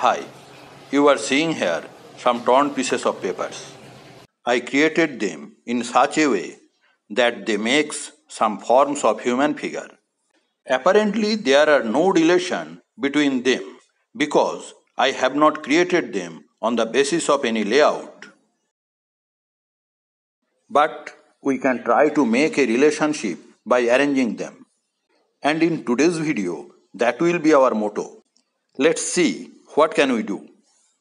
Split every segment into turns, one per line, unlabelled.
Hi, you are seeing here some torn pieces of papers. I created them in such a way that they makes some forms of human figure. Apparently there are no relation between them because I have not created them on the basis of any layout. But we can try to make a relationship by arranging them. And in today's video, that will be our motto. Let's see what can we do.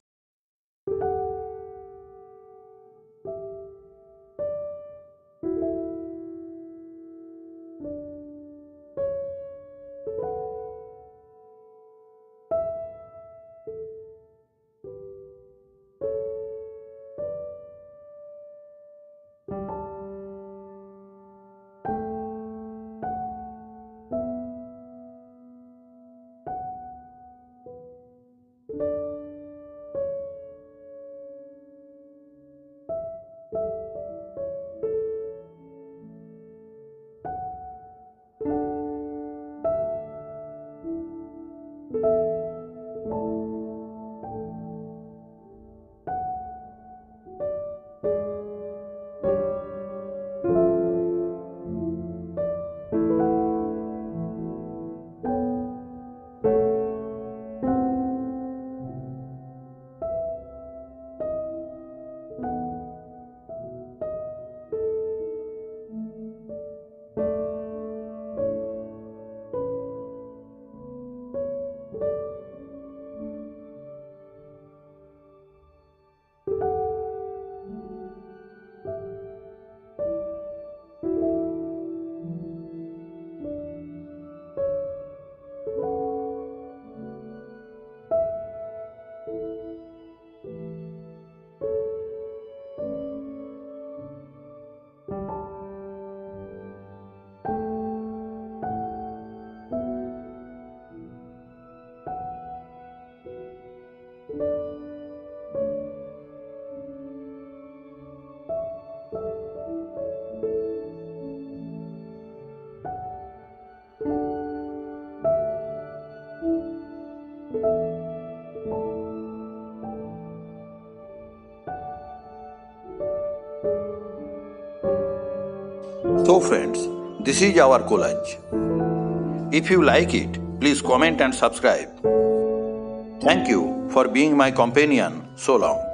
So friends, this is our collage. If you like it, please comment and subscribe. Thank you for being my companion so long.